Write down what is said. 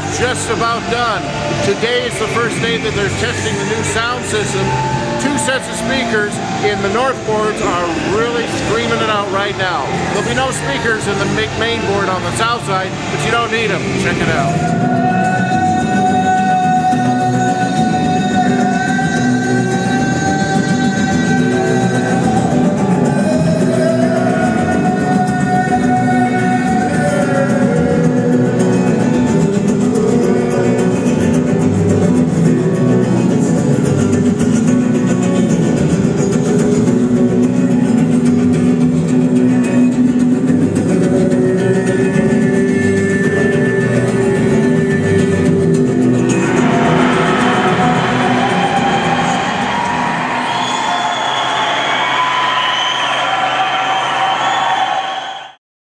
just about done. Today is the first day that they're testing the new sound system. 2 sets of speakers in the north boards are really screaming it out right now. There'll be no speakers in the main board on the south side, but you don't need them. Check it out.